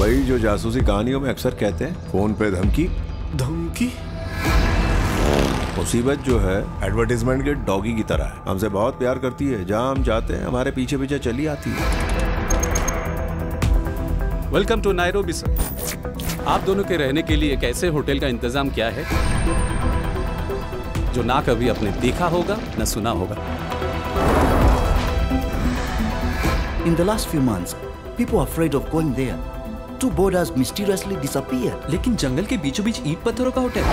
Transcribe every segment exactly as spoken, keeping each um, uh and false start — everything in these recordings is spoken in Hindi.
वही जो जासूसी कहानियों में अक्सर कहते हैं, फोन पे धमकी। धमकी? मुसीबत जो है एडवर्टाइजमेंट के डॉगी की तरह है। हमसे बहुत प्यार करती है, जहां हम जाते हैं हमारे पीछे पीछे चली आती है। Welcome to Nairobi sir. आप दोनों के रहने के लिए एक ऐसे होटल का इंतजाम किया है जो ना कभी आपने देखा होगा न सुना होगा। In the last few months, people are afraid of going there. Two boarders mysteriously disappeared. लेकिन जंगल के बीचों बीच ईंट पत्थरों का hotel.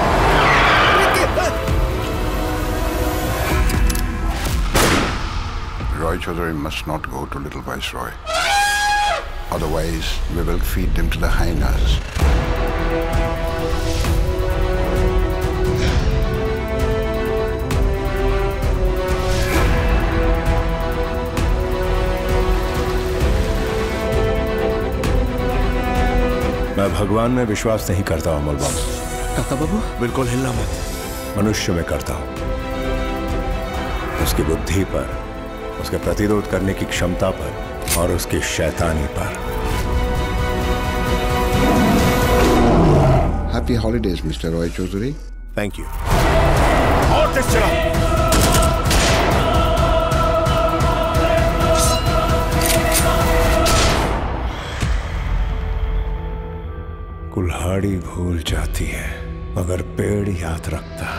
Roy Chaudhary must not go to Little Viceroy. Otherwise, we will feed them to the hyenas. मैं भगवान में विश्वास नहीं करता अमल बाबू। काका बाबू बिल्कुल हिलना मत। मनुष्य में करता हूं, उसकी बुद्धि पर, उसके प्रतिरोध करने की क्षमता पर और उसकी शैतानी पर। Happy holidays, Mister Roy Chaudhary. Thank you. और तेज चला। कुल्हाड़ी भूल जाती है मगर पेड़ याद रखता है।